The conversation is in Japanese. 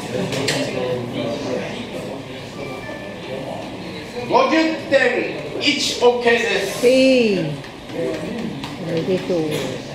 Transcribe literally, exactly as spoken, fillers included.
ごじゅってんいちオーケーです。 えい、おめでとう。